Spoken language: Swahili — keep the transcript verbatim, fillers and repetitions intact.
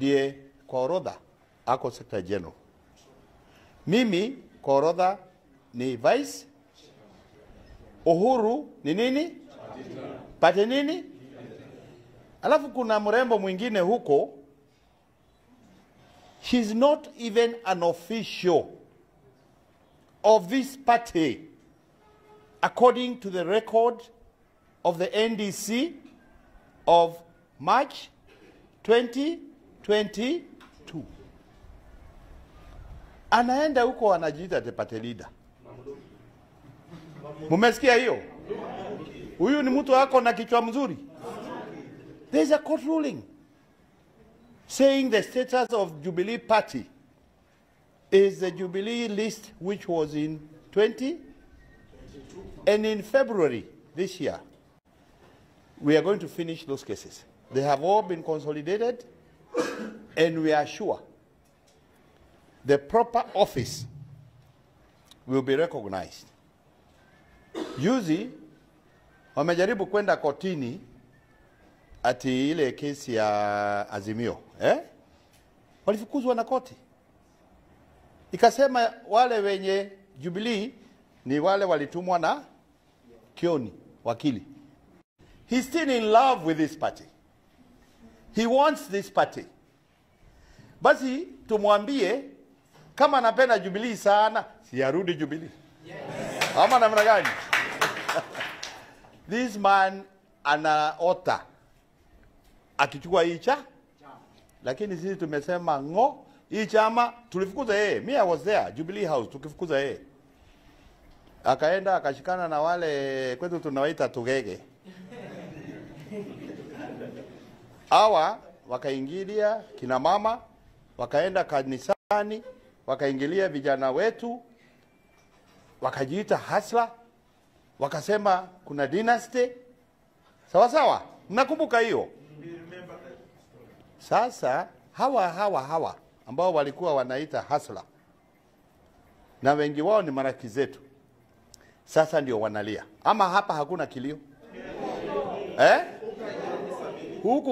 ndiye kwa orodha ako Secretary General. Mimi kwa orodha ni Vice. Uhuru ni nini? Pate nini? Alafu kuna mrembo mwingine huko, she's not even an official of this party according to the record of the N D C of March twenty twenty-two. Anaenda huko anajiita the party leader. Mumesikia hiyo? Huyu ni mtu wako na kichwa mzuri. There is a court ruling saying the status of Jubilee party is the Jubilee list which was in twenty and in February this year we are going to finish those cases. They have all been consolidated and we are sure the proper office will be recognized. Juzi wamejaribu kwenda kotini ati ile kesi ya Azimio, eh? Walifukuzwa na koti. Ikasema wale wenye Jubilee ni wale walitumwa na Kioni, wakili. He's still in love with this party. He wants this party. Basi tumwambie kama anapenda Jubilee sana, si arudi Jubilee. Yes. Ama namna gani? This man anaota akichukua hii cha, lakini sisi tumesema ngo, hii chama tulifukuza yeye. Me I was there, Jubilee House, tukifukuza yeye. Akaenda akashikana na wale kwetu tunawaita tugege. Hawa wakaingilia kina mama, wakaenda kanisani, wakaingilia vijana wetu, wakajiita hasla, wakasema kuna dynasty. Sawa sawa? Mnakumbuka hiyo? Sasa hawa hawa hawa ambao walikuwa wanaita hasla na wengi wao ni marafiki zetu, sasa ndio wanalia. Ama hapa hakuna kilio? Eh? Huku